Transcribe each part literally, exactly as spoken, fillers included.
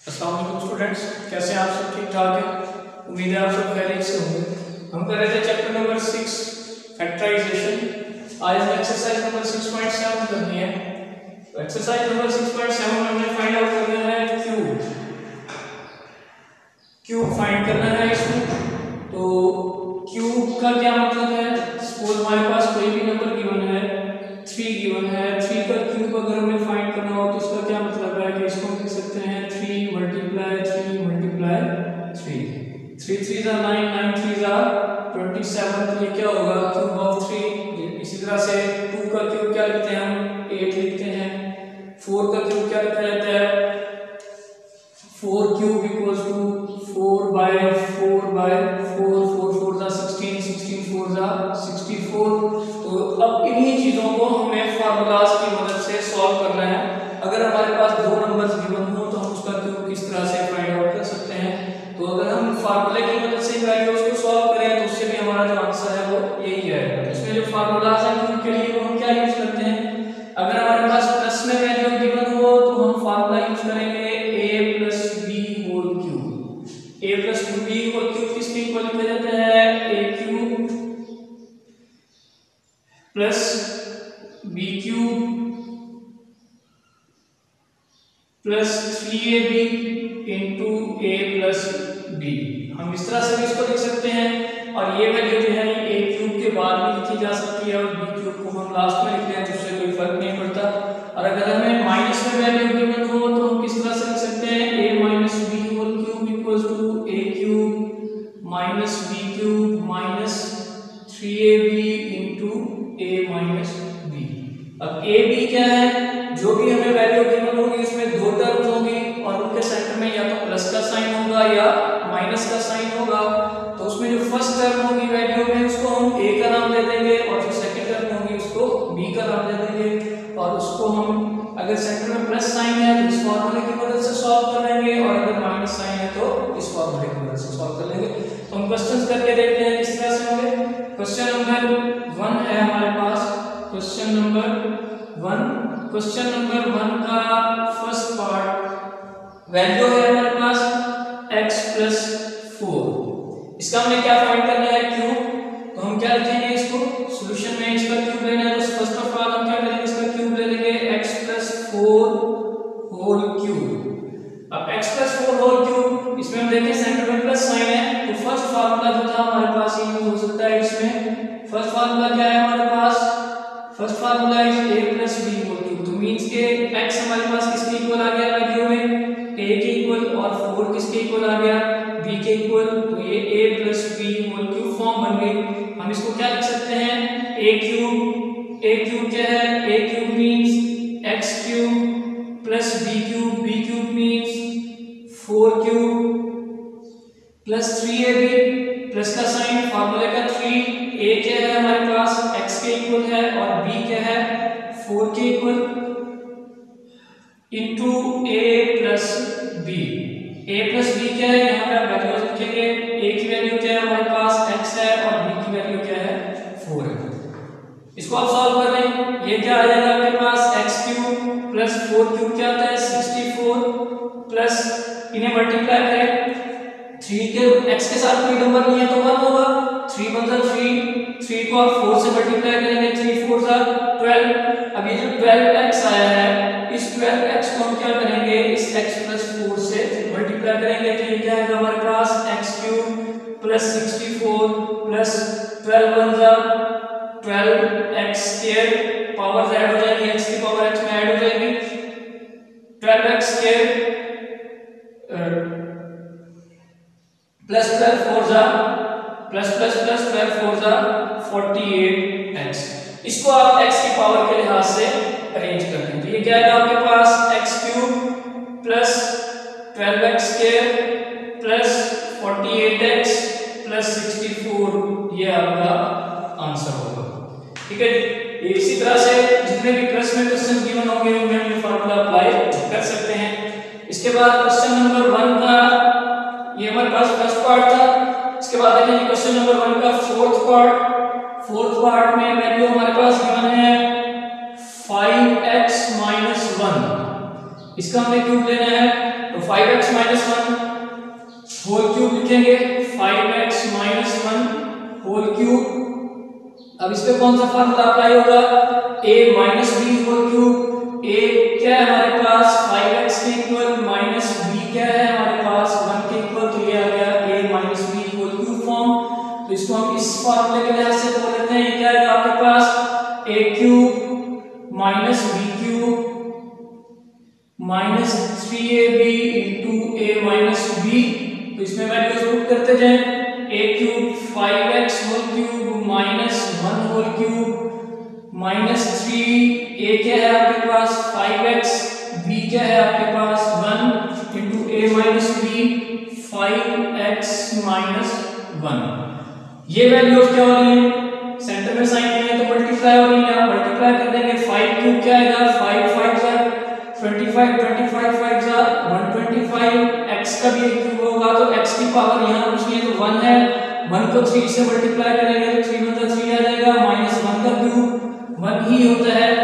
अस्सलाम वालेकुम स्टूडेंट्स, कैसे हैं आप सब? ठीक ठाक हैं, उम्मीद है आप सब खैरियत से होंगे। हम कर रहे थे चैप्टर नंबर सिक्स फैक्टराइजेशन। आज हम exercise number six point seven करनी है। तो exercise number six point seven में हमने फाइंड आउट करना है क्यूब क्यूब फाइंड करना है इसमें। तो क्यूब का क्या मतलब है? सपोज हमारे पास कोई भी नंबर गिवन है, थ्री गिवन है, थ्री का क्यूब अगर हमें फाइंड करना हो तो इसका क्या मतलब है कि इसको हम लिख सकते हैं three multiply three multiply three. Three three जा नाइन, नाइन थ्री जा ट्वेंटी सेवन। तो ये क्या होगा? Cube of three. इसी तरह से टू का क्यूब क्या लिखते हैं हम? एट लिखते हैं। फोर का क्यूब क्या लिखा जाता है? Four cube equals to four by four by four, four four जा सिक्सटीन, सिक्सटीन फोर जा सिक्सटी फोर। तो अब इन्हीं चीजों को हमें फार्मूलाज की मदद से सॉल्व करना है। अगर हमारे पास दो नंबर्स गिवन हो तो हम उसका क्यूब किस तरह से फाइंड आउट कर सकते हैं। तो अगर हम फार्मूले की मदद से वैल्यूज को सॉल्व करें तो उससे भी हमारा जो आंसर है वो यही है। इसमें जो फार्मूलाज हैं क्यूब के लिए वो हम क्या यूज करते हैं? अगर हमारे पास प्लस में वैल्यू गिवन हो तो हम फार्मूला यूज करेंगे a plus B whole cube. a plus B whole cube किसके इक्वल लिखा जाता है? a cube plus B cube plus three A B into A plus B. हम इस तरह से भी इसको लिख सकते हैं और ये वैल्यू जो है ए क्यूब के बाद भी लिखी जा सकती है और बी क्यूब को हम लास्ट में लिखते हैं तो उससे कोई फर्क नहीं पड़ता। और अगर हमें माइनस में वैल्यू गिवन हो तो हम किस तरह से लिख सकते हैं? a minus B whole cube equals to A cube minus B cube minus three A B into A minus B. अब ए बी क्या है? जो भी हमें वैल्यू गिवन होगी उसमें दो टर्म्स होंगी और उनके सेंटर में या तो प्लस का साइन होगा या माइनस का साइन होगा। तो उसमें जो फर्स्ट टर्म होगी वैल्यू में उसको हम a का नाम दे देंगे और जो सेकंड टर्म होगी उसको b का नाम दे देंगे। और उसको हम अगर सेंटर में प्लस साइन है तो इस फॉर्मूले की मदद से सॉल्व कर लेंगे और अगर माइनस साइन है तो इस फॉर्मूले की मदद से सॉल्व कर लेंगे। तो हम क्वेश्चंस करके देखते हैं किस तरह से होंगे। क्वेश्चन नंबर वन है हमारे पास। Question number one question number one का फर्स्ट पार्ट वैल्यू है हमारे पास x प्लस फोर। इसका हमने क्या फाइंड करना है? क्यूब। तो हम क्या लिखेंगे इसको? सॉल्यूशन में इसका क्यूब लेना है तो फर्स्ट ऑफ ऑल हम क्या करेंगे? इसका क्यूब ले लेंगे x plus four whole cube. अब x plus four whole cube इसमें हम देखें सेंटर में प्लस साइन है तो फर्स्ट फार्मूला जो था हमारे पास ये यूज हो सकता है। इसमें फर्स्ट फार्मूला क्या है हमारे पास? First formula is a plus b whole cube. तो मींस के x हमारे पास किसके इक्वल आ गया वैल्यू में? a के इक्वल और फोर किसके इक्वल आ गया? b के इक्वल। तो ये a plus b whole cube form बन गई। हम इसको क्या लिख सकते हैं? a cube. a क्यूब क्या है? a cube means x cube plus b cube. b cube means four cube plus three A B plus का साइन फार्मूले का थ्री। a क्या है हमारे पास? x के इक्वल है और b क्या है? फोर के equal into a plus b। a plus b क्या है? यहाँ पे आप वैल्यूज लिखेंगे। a की वैल्यू क्या है हमारे पास? x है और b की वैल्यू क्या है? फोर है। इसको आप सॉल्व कर लें। ये क्या आ जाएगा आपके पास? x cube plus four cube क्या होता है? सिक्सटी फोर प्लस इन्हें मल्टीप्लाई करें थ्री के x के साथ कोई नंबर नहीं है तो वन होगा। थ्री वन जा थ्री, थ्री को आप फोर से मल्टीप्लाई करेंगे, थ्री फोर जा ट्वेल्व। अब ये जो ट्वेल्व एक्स आया है इस ट्वेल्व एक्स को हम क्या करेंगे? इस x प्लस फोर से मल्टीप्लाई करेंगे तो ये क्या आएगा हमारे पास? x cube plus sixty four plus twelve one जा twelve X square power add हो जाएगी, x की पावर x में ऐड हो जाएगी। Twelve X square plus twelve four जा plus plus plus twelve four जा फोर्टी एट एक्स। इसको आप x की पावर के लिहाज से अरेंज कर दें तो ये क्या आएगा आपके पास? x cube plus twelve X square plus forty eight X plus sixty four. ये आपका आंसर होगा। ठीक है जी। इसी तरह से जितने भी प्रश्न में क्वेश्चन गिवन होंगे उनमें हम ये फार्मूला अप्लाई कर सकते हैं। इसके बाद क्वेश्चन नंबर वन का ये हमारे पास फर्स्ट पार्ट था। इसके बाद देखेंगे क्वेश्चन नंबर वन का फोर्थ पार्ट। फोर्थ पार्ट में वैल्यू हमारे पास गिवन है फाइव एक्स माइनस वन। इसका हमें क्यूब लेना है तो five X minus one whole cube लिखेंगे, five X minus one whole cube. अब इस पे कौन सा फार्मूला अप्लाई होगा, a minus B whole cube. a क्या है हमारे पास फाइव एक्स के इक्वल, माइनस b क्या है हमारे पास वन के इक्वल, तो ये आ गया a minus B whole cube form. तो इसको हम इस फार्मूले के लिहाज से बोल लेते हैं, क्या है आपके पास a cube minus b cube minus three A B into A minus B. तो इसमें वैल्यूज पुट करते जाएं, a cube five X whole cube minus one whole cube minus three, a क्या है आपके पास फाइव एक्स, b क्या है आपके पास one into a minus B five X minus one. ये वैल्यूज क्या हो रही है, सेंटर में साइन नहीं है तो मल्टीप्लाई हो रही है, आप मल्टीप्लाई कर देंगे, फाइव क्यूब क्या आएगा फाइव फाइव जा twenty five, twenty five five जा वन ट्वेंटी फाइव, x का भी एक क्यूब होगा तो x की पावर यहाँ कुछ नहीं है तो वन है, वन को थ्री से मल्टीप्लाई करेंगे तो थ्री वन जा थ्री आ जाएगा, माइनस वन का क्यूब वन ही होता है,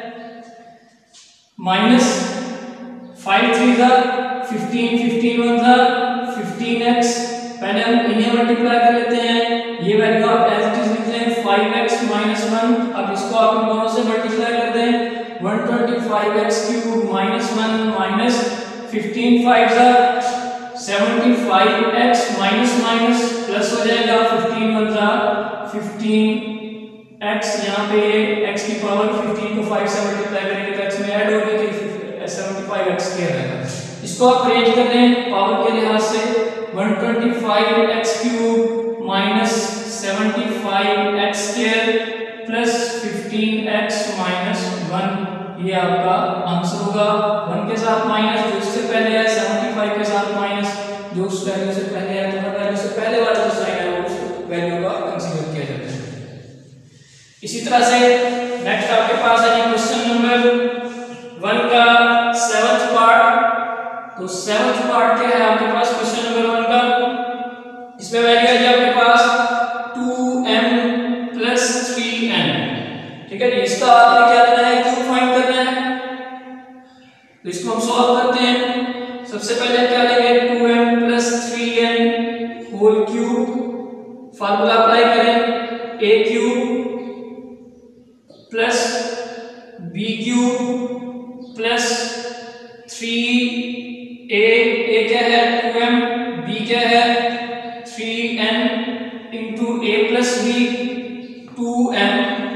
माइनस फाइव थ्री जा फिफ्टीन, फिफ्टीन वन जा फिफ्टीन एक्स। पहले हम इन्हें मल्टीप्लाई कर लेते हैं, ये वैल्यू आप एज इट इज लिख लें फाइव एक्स माइनस वन। अब इसको आप इन दोनों से मल्टीप्लाई कर दें, one twenty five X cube minus one minus fifteen five जा seventy five X minus minus plus हो जाएगा फिफ्टीन वन जा फिफ्टीन एक्स, यहाँ पे ये x की पावर फिफ्टीन को फाइव से मल्टीप्लाई करेंगे तो x में ऐड होगी तो सेवेंटी फाइव एक्स के आएगा। इसको आप अरेंज कर लें पावर के लिहाज से, one twenty five X cube minus seventy five X square plus fifteen X minus one, ये आपका आंसर होगा। वन के साथ माइनस जो इससे पहले है, सेवेंटी फाइव के साथ माइनस जो उस वैल्यू से पहले है, तो हर वैल्यू से पहले वाला जो साइन है वो उस वैल्यू का कंसीडर किया जाता है। इसी तरह से नेक्स्ट आपके पास है क्वेश्चन नंबर वन का सेवंथ पार्ट। तो सेवंथ पार्ट क्या है आपके पास क्वेश्चन नंबर वन का, इसमें वैल्यू है जी आपके पास two M plus three N, ठीक है जी। इसका आपने क्या करना है, क्यूब फाइंड करना है, तो इसको हम सॉल्व करते हैं। सबसे पहले क्या लेंगे, two M plus three N whole cube, formula apply करें, A cube plus B cube plus three A, A क्या है टू एम, बी क्या है थ्री एन इंटू ए plus B two M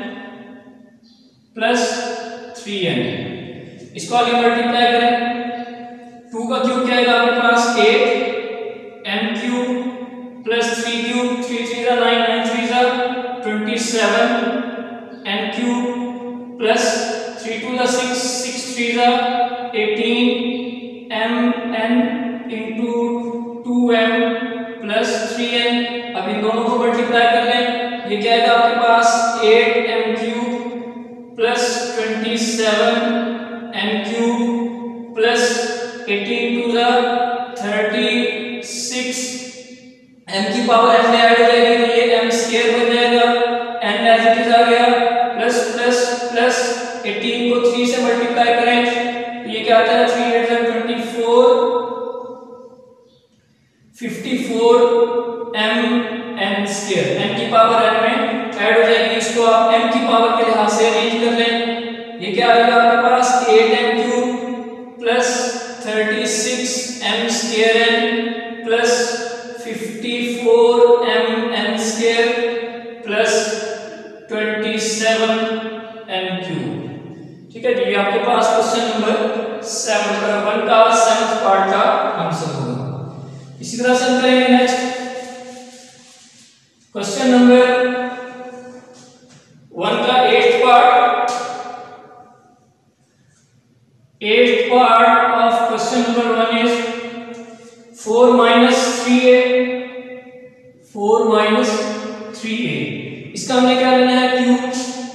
plus three N. इसको आगे multiply करें, to का cube क्या है आपके पास eight, N cube plus three cube, three three जा नाइन, नाइन थ्री जा twenty seven, N cube plus three two जा सिक्स, सिक्स थ्री जा eighteen, M N into two M plus three N. अब इन दोनों को मल्टीप्लाई कर लें, ये क्या है आपके पास eight M cube plus twenty seven N cube plus eighteen two जा थर्टी सिक्स, एम की पावर एन में ऐड हो जाएगी तो ये एम स्क्वायर बन जाएगा, एन एज इट इज आ गया प्लस प्लस प्लस एटीन को थ्री से मल्टीप्लाई करें तो ये क्या आता है थ्री एट जा twenty four, fifty four M N square, N की पावर एन में ऐड हो जाएगी। इसको आप एम की पावर के लिहाज से अरेंज कर लें, ये क्या आएगा आपके पास eight M cube plus thirty six M square N plus fifty four M N square plus twenty seven M cube, ठीक है जी। ये आपके पास क्वेश्चन नंबर सेवन का वन का सेवंथ पार्ट का आंसर होगा। इसी तरह से हम करेंगे नेक्स्ट क्वेश्चन नंबर वन का eighth part. Eighth part of question number one is four minus three A, four minus three A. इसका हमने क्या लेना है cube,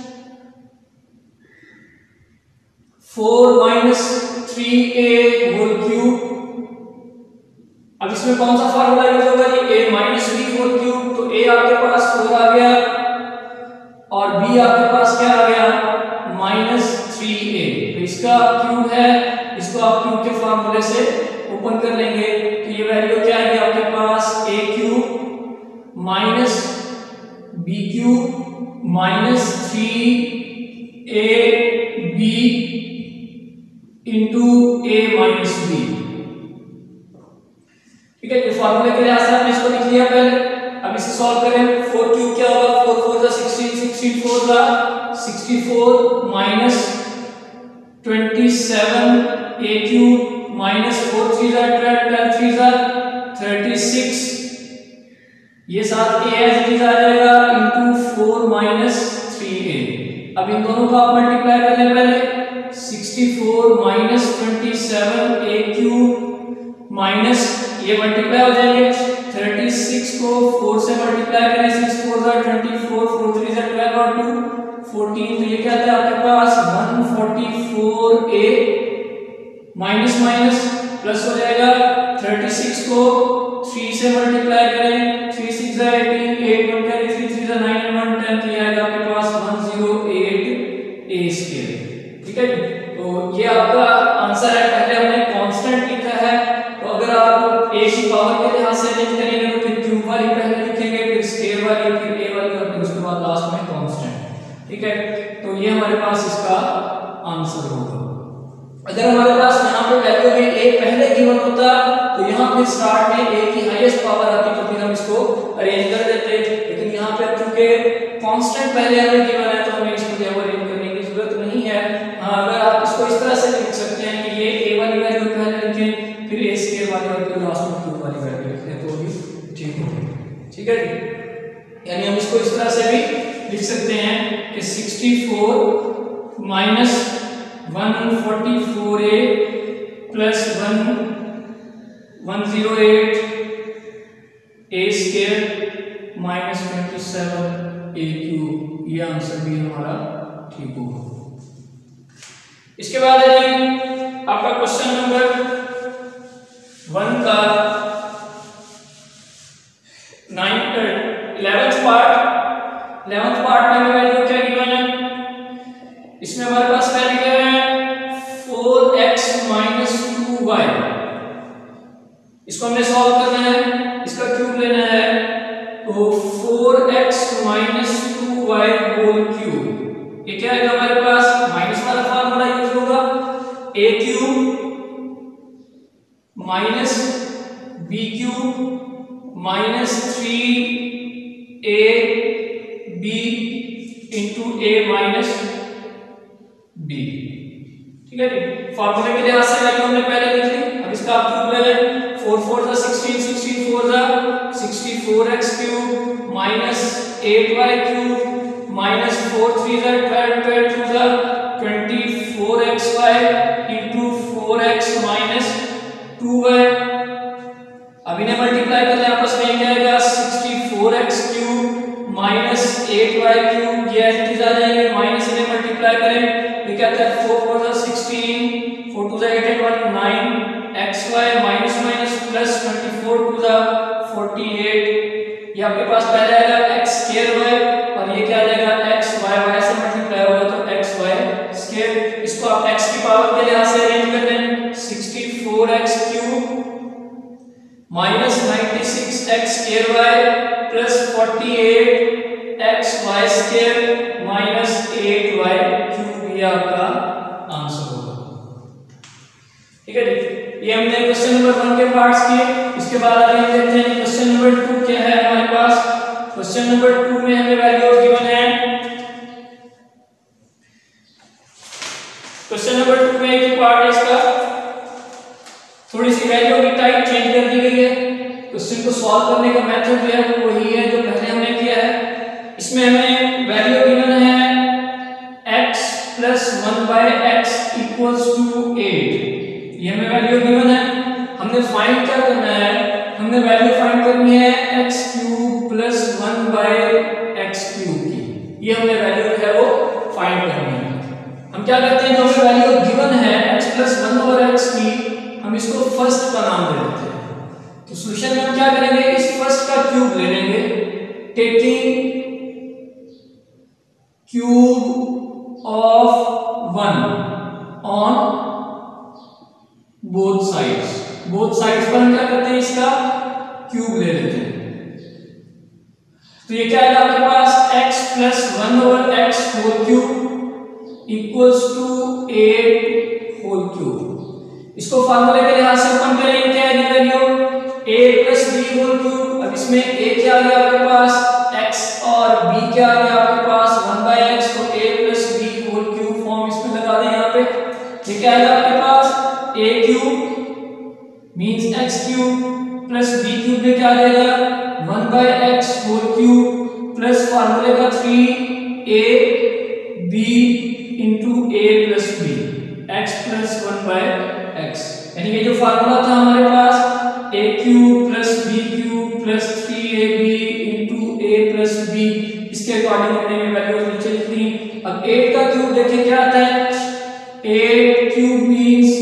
four minus three A whole cube. अब इसमें कौन सा फार्मूला यूज होगा जी, a minus B whole cube, तो a आपके पास फोर आ गया और b आपके पास क्या आ गया माइनस थ्री ए, तो इसका क्यूब है, इसको आप क्यूब के फार्मूले से ओपन कर लेंगे तो ये वैल्यू क्या आएगी आपके पास A cube minus B cube minus three A B into A minus B. ठीक है, ये फॉर्मूले के लिहाज से हमने इसको लिख लिया पहले। अब इसे सॉल्व करें। फोर क्यूब क्या होगा, फोर फोर जा सिक्सटीन, सिक्सटीन फोर जा sixty four minus twenty seven ए क्यूब माइनस फोर थ्री जा ट्वेल्व, ट्वेल्व थ्री जा थर्टी सिक्स, ये साथ ए एज इट इज आ जाएगा into four minus three A. अब इन दोनों को आप मल्टीप्लाई कर लें पहले। Sixty four minus twenty seven ए क्यूब माइनस ये मल्टीप्लाई हो जाएंगे, थर्टी सिक्स को फोर से मल्टीप्लाई करें, सिक्स फोर जा ट्वेंटी फोर, फोर थ्री जा ट्वेल्व और टू फोर्टीन, तो ये क्या था आपके पास one forty four A minus minus plus हो जाएगा, थर्टी सिक्स को थ्री से मल्टीप्लाई करें, थ्री सिक्स जा eighteen, eight one carry three, three जा नाइन, वन टेन, तो ये आएगा आपके पास वन जीरो एट ए स्क्वायर। ठीक है, तो ये आपका आंसर है। पहले हमने कांस्टेंट लिखा है, तो अगर आप ए की पावर के लिहाज से अरेंज करेंगे तो फिर क्यूब वाली पहले लिखेंगे, फिर स्क्वायर वाली, फिर ए वाली और फिर उसके बाद लास्ट में कांस्टेंट। ठीक है, तो ये हमारे पास इसका आंसर होगा। अगर हमारे पास यहाँ पे वैल्यू में ए पहले गिवन होता तो यहाँ पे स्टार्ट में ए की हाईएस्ट पावर आती तो फिर हम इसको अरेंज कर देते, लेकिन यहाँ पे चूंकि कांस्टेंट पहले हमें गिवन है तो हमें इसको जो अरेंज करने की जरूरत नहीं है। हाँ, अगर आप इसको इस तरह से लिख सकते हैं कि ये ए वाली वैल्यू पहले लिखें, फिर ए स्क्वायर वाली और फिर लास्ट में क्यूब वाली वैल्यू लिखें तो भी ठीक है। ठीक है जी, यानी हम इसको इस तरह से भी लिख सकते हैं कि sixty four minus one forty four a plus one one zero eight A square minus twenty seven A cube, ये आंसर भी हमारा ठीक होगा। इसके बाद है जी आपका क्वेश्चन नंबर वन का nine eleventh part. Eleventh part में हमें वैल्यू क्या गिवन है, इसमें हमारे पास वैल्यू है four x minus two y. इसको हमने सॉल्व करना है, इसका क्यूब लेना है, तो four x minus two y whole cube, ये क्या आएगा हमारे पास माइनस वाला फॉर्मूला यूज होगा, ए cube minus B cube minus three A B into A minus B. ठीक है जी, फॉर्मूले के लिहाज से वैल्यू हमने पहले लिख ली। अब इसका आप क्यूब ले लें, फोर फोर जा सिक्सटीन, सिक्सटीन फोर जा sixty four x cube minus eight y cube minus four three जा ट्वेल्व, ट्वेल्व टू जा twenty four x y into four x minus two y. अब इन्हें मल्टीप्लाई कर लें आपस में, क्या आएगा sixty four x cube minus eight y cube, ये एज आ जाएंगे, माइनस इन्हें मल्टीप्लाई करें, ये क्या आता है फोर फोर जा सिक्सटीन, फोर टू जा eight eight one nine x y minus minus plus twenty four two जा फोर्टी एट, ये आपके पास पहले आएगा एक्स स्क्वायर वाई और ये क्या आ जाएगा एक्स वाई, वाई से मल्टीप्लाई होगा तो एक्स वाई स्क्वायर। इसको आप एक्स की पावर के लिहाज से अरेंज कर लें, sixty four x cube minus ninety six x square y plus forty eight x y square minus eight y cube, ये आपका आंसर होगा। ठीक है जी, ये हमने क्वेश्चन नंबर वन के पार्ट्स किए। इसके बाद आगे देखते हैं क्वेश्चन नंबर टू क्या है हमारे पास। क्वेश्चन नंबर टू में हमें वैल्यूज गिवन है। क्वेश्चन नंबर टू में एक पार्ट है इसका, थोड़ी सी वैल्यू की टाइप चेंज कर दी गई है। क्वेश्चन को सॉल्व करने का मेथड जो है वो वही है जो पहले हमने किया है। इसमें हमें वैल्यू गिवन है x plus one by x equals to eight, ये हमें वैल्यू गिवन है। हमने फाइंड क्या करना है, हमने वैल्यू फाइंड करनी है x cube plus one by x cube की, ये हमने वैल्यू जो है वो फाइंड करनी है। हम क्या करते हैं, जो हमें वैल्यू गिवन है x plus one over x की, हम इसको फर्स्ट का नाम दे देते हैं। तो सॉल्यूशन में हम क्या करेंगे, इस फर्स्ट का क्यूब ले लेंगे, taking cube of one on both sides, both sides पर हम क्या करते हैं, इसका क्यूब ले लेते हैं। तो ये क्या आएगा आपके पास, x plus one over x whole cube equals to eight whole cube. इसको फार्मूले के लिहाज से ओपन करेंगे, क्या है value a plus B whole cube. अब इसमें a क्या आ गया आपके पास x और b क्या आ गया आपके पास वन बाय एक्स, तो a plus B whole cube form इसमें लगा दें यहाँ पे। ये क्या आएगा आपके पास a cube means x cube plus b cube में क्या आ जाएगा one by x whole cube plus फार्मूले का three A B into A plus b x plus one by x. यानी ये जो फार्मूला था हमारे पास a cube plus B cube plus three A B into A plus b, इसके according हमने ये वैल्यूज नीचे लिख दी। अब एट का क्यूब देखिए क्या आता है, eight cube means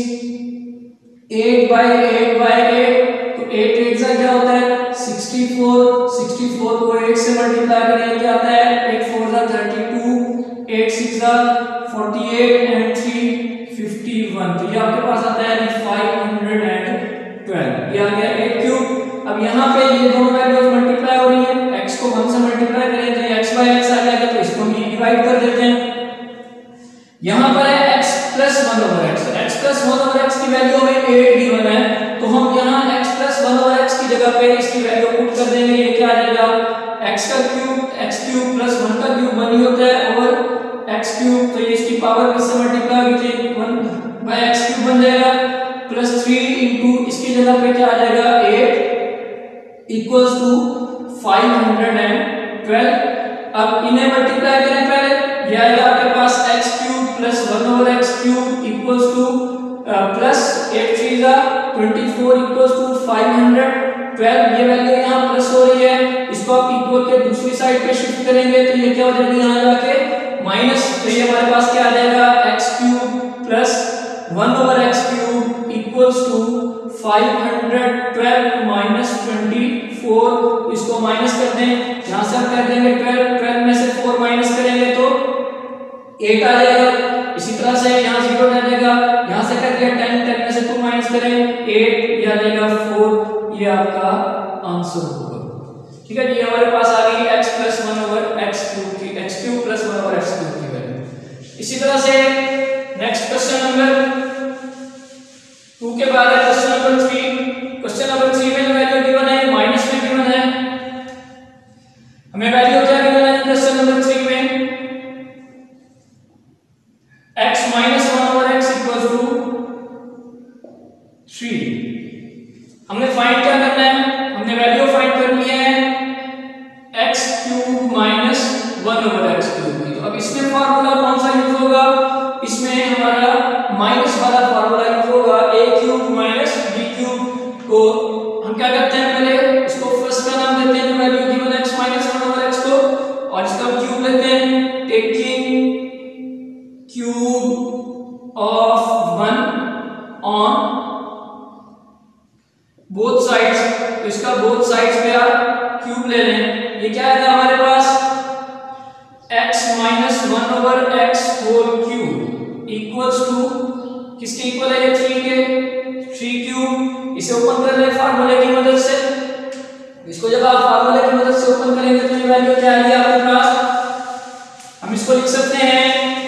eight by eight by eight, तो एट एट से क्या होता है सिक्सटी फोर, सिक्सटी फोर को एट से मल्टीप्लाई करेंगे क्या आता है एट फोर जा थर्टी टू, एट सिक्स जा forty eight and three fifty one, तो ये आपके पास आता है फाइव हंड्रेड ट्वेल्व। ये आ गया एट क्यूब। अब यहाँ पे ये दोनों वैल्यूज मल्टीप्लाई हो रही है, x को वन से मल्टीप्लाई करें तो ये x बाय x आ जाएगा, तो इसको हम डिवाइड कर देते हैं। यहाँ पर है x plus one over x, तो x plus one over x की वैल्यू हमें एट गिवन है, तो हम यहाँ x plus one over x की जगह पे इसकी वैल्यू पुट कर देंगे। ये क्या आ जाएगा x का cube, x cube plus one का क्यूब वन ही होता है ओवर x क्यूब, तो ये इसकी पावर किससे मल्टीप्लाई होगी थी वन बाय x क्यूब बन जाएगा प्लस थ्री इंटू इसकी जगह पे क्या आ जाएगा eight equals to five hundred twelve. अब इन्हें मल्टीप्लाई करें पहले, ये आएगा आपके पास x cube plus one over x cube equals to plus eight three जा twenty four equals to five hundred twelve. ये वैल्यू यहाँ प्लस हो रही है, इसको आप इक्वल के दूसरी साइड पे शिफ्ट करेंगे तो ये क्या हो जाएगा यहाँ जाके माइनस, तो ये हमारे पास क्या आ जाएगा x cube plus one over x cube equals to five hundred twelve minus twenty four, इसको माइनस कर दें, यहाँ से हम कर देंगे ट्वेल्व, ट्वेल्व में से फोर माइनस करेंगे तो एट आ जाएगा। इसी तरह से यहाँ जीरो रह जाएगा, यहाँ से कर दिया टेन, टेन में से टू माइनस करें एट, ये आ जाएगा फोर, ये आपका आंसर होगा। ठीक है, ये हमारे पास आ गई x plus one over x cube की, x cube plus one over x cube की वैल्यू। इसी तरह से नेक्स्ट क्वेश्चन नंबर टू के बाद है question number three. Question number three में जो वैल्यू गिवन है माइनस में गिवन है, हमें वैल्यू क्या गिवन है क्वेश्चन नंबर थ्री में x minus one over x equal to three. हमने फाइंड क्या करना है, हमने वैल्यू फाइंड करनी है x cube minus one over x cube की। तो अब इसमें फार्मूला कौन सा यूज होगा, इसमें हमारा माइनस वाला फार्मूला यूज होगा, a cube minus b cube को हम क्या करते हैं पहले इसको फर्स्ट का नाम देते हैं जो value given x minus one over x को, और इसका क्यूब लेते हैं taking cube of one on both sides, तो इसका बोथ साइड्स पे आप क्यूब ले लें। ये क्या आएगा हमारे पास x minus one over x whole cube equals to किसके इक्वल है ये थ्री के, थ्री क्यूब। इसे ओपन कर ले फार्मूले की मदद से, इसको जब आप फार्मूले की मदद से ओपन करेंगे तो ये वैल्यू क्या आएगी आपके पास, हम इसको लिख सकते हैं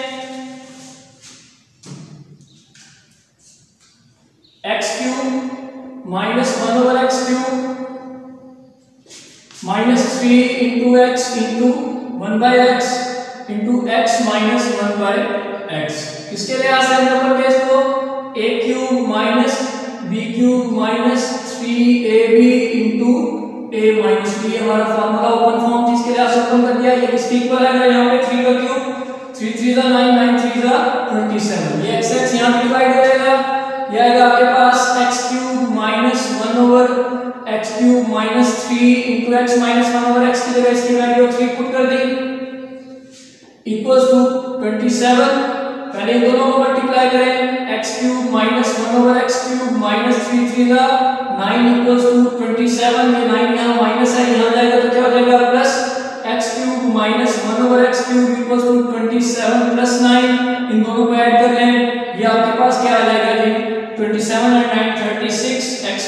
x cube minus one over x cube minus three into x into one by x into x minus one by x. किसके लिहाज से हमने ऊपर केस को a cube minus B cube minus three A B into A minus b, हमारा formula open form जिसके लिहाज से ओपन कर दिया। ये किसके इक्वल है, यहाँ पे थ्री का क्यूब, थ्री थ्री जा नाइन, नाइन थ्री जा ट्वेंटी सेवन, ये x x यहाँ पे डिवाइड हो जाएगा, ये आएगा आपके पास x cube minus one over x cube minus three into x minus one over x की जगह इसकी वैल्यू थ्री पुट कर दी इक्वल्स टू ट्वेंटी सेवन। पहले इन दोनों को मल्टीप्लाई करें, x cube minus one over x cube minus three three का nine equals to twenty seven. ये नाइन यहाँ माइनस है, यहाँ जाएगा तो क्या हो जाएगा plus x cube minus one over x cube equals to twenty seven plus nine. इन दोनों को ऐड कर लें, ये आपके पास क्या आ जाएगा जी twenty seven and nine thirty six, x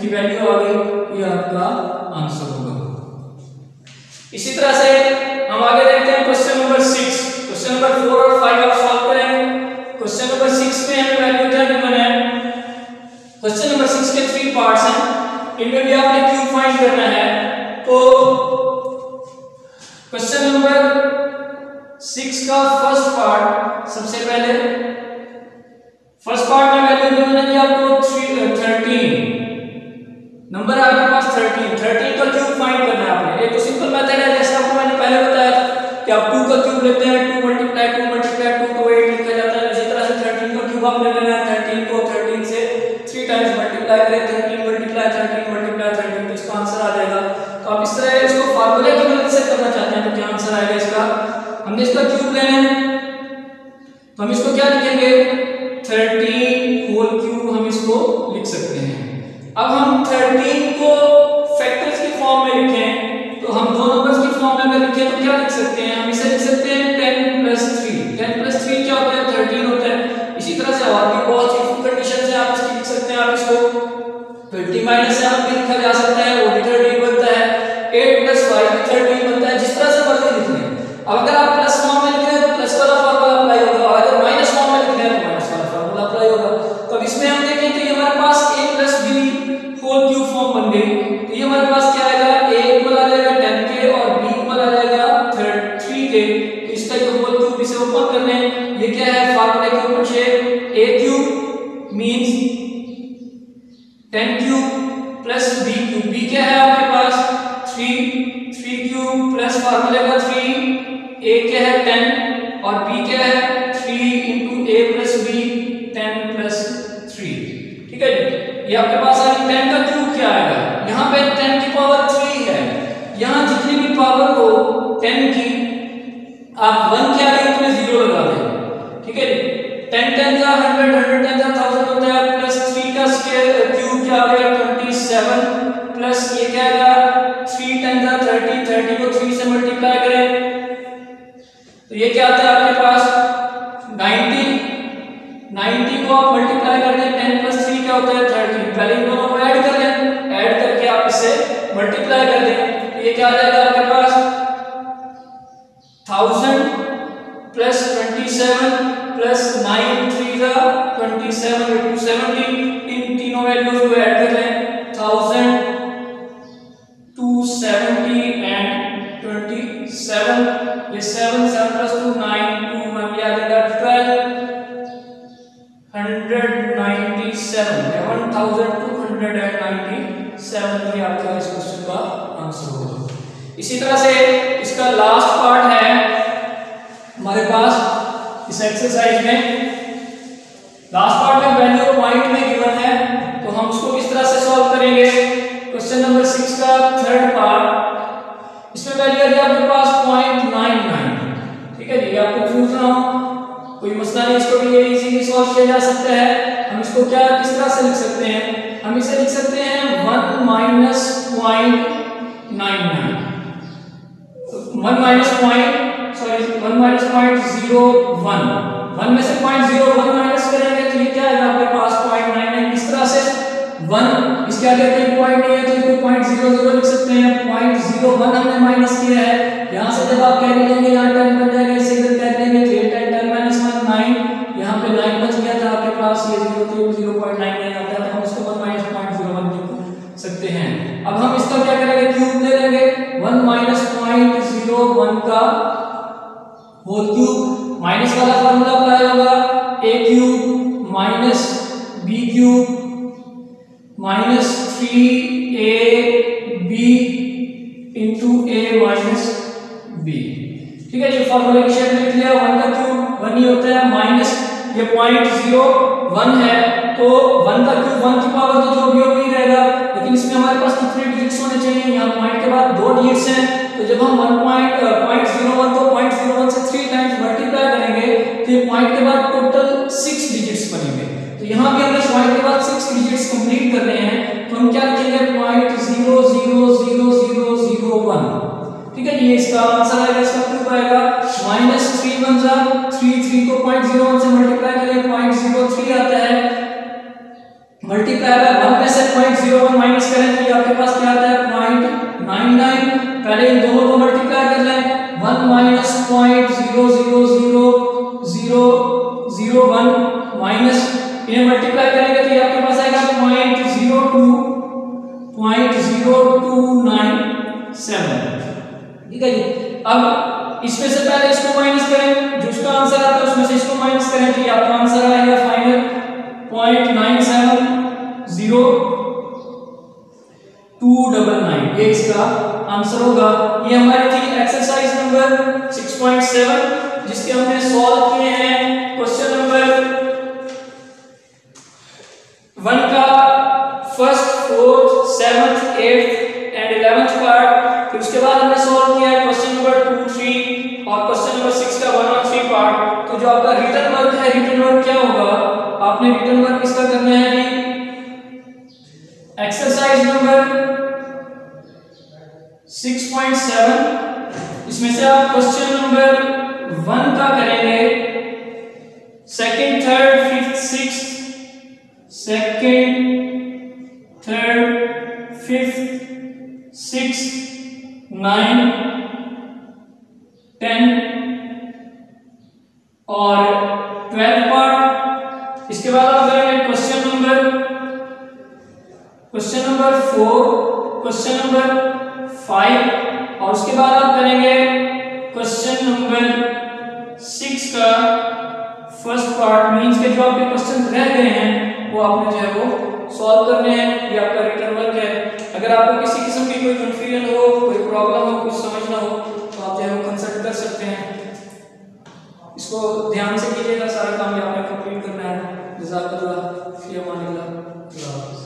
की वैल्यू आ गई, ये आपका आंसर होगा। इसी तरह से हम आगे देखते हैं question number six. Question number four और फाइव आप सॉल्व करेंगे। क्वेश्चन नंबर सिक्स में हमें वैल्यू क्या गिवन है। क्वेश्चन नंबर सिक्स के थ्री पार्ट्स हैं, इनमें भी आपने क्यूब फाइंड करना है। तो क्वेश्चन नंबर सिक्स का फर्स्ट पार्ट, सबसे पहले फर्स्ट पार्ट में वैल्यू गिवन है आपको थर्टीन, नंबर है आपके पास थर्टीन। थर्टीन का क्यूब फाइंड करना है आपने। एक तो सिंपल मेथड है, जैसे आपको मैंने पहले बताया था कि आप टू का क्यूब लेते हैं, two multiply two multiply two तो एट लिखा जाता है। इसी तरह से थर्टीन का क्यूब आपने लेना है। थर्टीन को थर्टीन से थ्री टाइम्स मल्टीप्लाई करें, thirteen multiply thirteen multiply thirteen, तो इसका आंसर आ जाएगा। तो आप इस तरह इसको फार्मूले की मदद से करना चाहते हैं तो क्या आंसर आएगा इसका। हमने इसका क्यूब लेना है तो हम इसको क्या लिखेंगे, थर्टीन होल क्यूब हम इसको लिख सकते हैं। अब हम थर्टीन को फैक्टर्स की फॉर्म में लिखें तो हम दो नंबर्स की फॉर्म में अगर लिखें तो क्या लिख सकते हैं, हम इसे लिख सकते हैं ten plus three. Ten plus three क्या होता है, थर्टीन होता है। इसी तरह से और भी बहुत सी कंडीशन है आप इसकी लिख सकते हैं। आप इसको ट्वेंटी माइनस सेवन भी लिखा जा सकता है, वो भी थर्टीन बनता है। एट प्लस फाइव भी थर्टीन बनता है। जिस तरह से मर्जी लिख लें। अब अगर आप प्लस फॉर्म में लिख रहे हैं तो प्लस वाला फॉर्मूला अप्लाई होगा, और अगर माइनस फॉर्म में लिख रहे हैं तो माइनस वाला फॉर्मूला अप्लाई होगा। तो अब इसमें हम देखें तो ये हमारे पास a plus B whole cube form बन गई। तो ये हमारे पास क्या आएगा, a इक्वल आ जाएगा टेन के और b इक्वल आ जाएगा थ्री के। तो इसका जो होल क्यूब इसे ओपन कर लें, ये क्या है फार्मूले के ऊपर से a cube means ten cube plus b cube. b क्या है आपके पास थ्री, थ्री क्यूब प्लस फार्मूले का थ्री, a क्या है टेन और b क्या है three into a plus b, ten plus three. ठीक है जी, ये आपके पास आ गई। टेन का क्यूब क्या आएगा, यहाँ पे टेन की पावर थ्री है। यहाँ जितनी भी पावर हो टेन की आप वन के आगे उसमें जीरो लगा दें। ठीक है जी, टेन टेन जा हंड्रेड, हंड्रेड टेन जा थाउजेंड होता है। प्लस थ्री का स्क्वायर क्यूब क्या आ गया ट्वेंटी सेवन, प्लस ये क्या आएगा थ्री टेन जा थर्टी, थर्टी को थ्री से मल्टीप्लाई करें तो ये क्या आता है आपके पास नाइंटी। नाइंटी को आप मल्टीप्लाई कर दें, टेन प्लस थ्री क्या होता है थर्टी। पहले इन दोनों को ऐड कर लें, ऐड करके आप इसे मल्टीप्लाई कर दें तो ये क्या आ जाएगा आपके पास thousand plus twenty seven plus nine three जा ट्वेंटी सेवन टू सेवेंटी। इन तीनों वैल्यूज को ऐड कर लें, thousand two seventy and twenty seven. ये seven seven plus two nine, two में भी आ जाएगा twelve hundred ninety seven, one thousand two hundred ninety seven भी आपका इस क्वेश्चन का आंसर होगा। इसी तरह से इसका लास्ट पार्ट है हमारे पास इस एक्सरसाइज में। लास्ट पार्ट में वैल्यू पॉइंट में गिवन है तो हम उसको किस तरह से सॉल्व करेंगे। क्वेश्चन नंबर सिक्स का थर्ड पार्ट, इसमें वैल्यू है आपके पास पॉइंट नाइन नाइन। ठीक है जी, आपको प्रूफ ना हो कोई मसला नहीं, इसको भी इजीली सॉल्व किया जा सकता है। हम इसको क्या किस तरह से लिख सकते हैं, हम इसे लिख सकते हैं one minus point nine nine, one minus point sorry one minus point zero one. One में से पॉइंट जीरो वन माइनस करेंगे तो ये क्या आएगा आपके पास पॉइंट नाइन नाइन। इस तरह से वन इसके आगे कोई पॉइंट नहीं है तो इसको पॉइंट जीरो जीरो लिख सकते हैं। पॉइंट जीरो वन हमने माइनस किया है, यहाँ से जब आप कैरी लेंगे यहाँ टेन बन जाएगा, इसे इधर कैरी लेंगे तो ये ten ten minus one nine, यहाँ पे नाइन बच गया था आपके पास, ये जीरो तो जीरो पॉइंट नाइन नाइन आता है तो हम इसको one minus point zero one लिख सकते हैं। अब हम इसका क्या करेंगे, क्यूब ले लेंगे, one minus point zero one का होल क्यूब, माइनस वाला फॉर्मूला अप्लाई होगा, ए cube minus B cube minus three A B into A minus B. ठीक है जी, फॉर्मूले की शेप में लिख लिया। वन का क्यूब वन ही होता है, माइनस ये पॉइंट जीरो वन है तो वन का क्यूब वन की पावर तो जो भी हो वही रहेगा, लेकिन इसमें हमारे पास कितने डिजिट्स होने चाहिए, यहाँ पॉइंट के बाद दो डिजिट्स हैं तो जब हम one point point zero one को पॉइंट जीरो वन से थ्री टाइम्स मल्टीप्लाई करेंगे तो ये पॉइंट के बाद टोटल सिक्स डिजिट्स बनेंगे। तो यहाँ भी हमें पॉइंट के बाद सिक्स डिजिट्स कंप्लीट करने हैं तो हम क्या लिखेंगे point zero zero zero zero zero one. ठीक है, ये इसका आंसर आएगा। इसका प्रूफ आएगा माइनस थ्री वन जा थ्री, थ्री को पॉइंट जीरो वन से मल्टीप्लाई करें पॉइंट जीरो थ्री आता है, मल्टीप्लाई बाय वन में से पॉइंट जीरो वन और माइनस करें तो ये आपके पास क्या आता है पॉइंट नाइन नाइन। पहले इन दोनों को मल्टीप्लाई कर लें, one minus point zero zero zero zero zero one minus इन्हें मल्टीप्लाई करेंगे तो ये आपके पास आएगा point zero two point zero two nine seven. ठीक है जी। अब इसमें से पहले इसको माइनस करें, जो इसका आंसर आता है उसमें से इसको माइनस करें तो ये आपका आंसर आएगा final point nine seven zero two double nine. ये इसका आंसर होगा। ये हमारी थी exercise number six point seven जिसके हमने सॉल्व किए हैं क्वेश्चन नंबर वन का first fourth seventh eighth and eleventh part. फिर उसके बाद हमने सॉल्व किया है क्वेश्चन नंबर टू थ्री और क्वेश्चन नंबर सिक्स का वन और थ्री पार्ट। तो जो आपका रिटर्न वर्क है, रिटर्न वर्क क्या होगा, आपने रिटर्न वर्क किसका करना है जी, exercise number six point seven इसमें से आप क्वेश्चन नंबर वन का करेंगे, second third fifth sixth second third fifth sixth nine ten और ट्वेल्थ पार्ट। इसके बाद आप करेंगे question number question number four question number five और उसके बाद आप करेंगे क्वेश्चन नंबर सिक्स का फर्स्ट पार्ट। मींस के जो आपके क्वेश्चन रह गए हैं वो आपने जो है वो सॉल्व करने हैं। ये आपका रिटर्न वर्क है। अगर आपको किसी किस्म की कोई कंफ्यूजन हो, कोई प्रॉब्लम हो, कुछ समझना हो तो आप जो है वो कंसल्ट कर सकते हैं। इसको ध्यान से कीजिएगा, सारा काम ये आपने कंप्लीट करना है। जज़ाकल्लाह, फी अमानिल्लाह।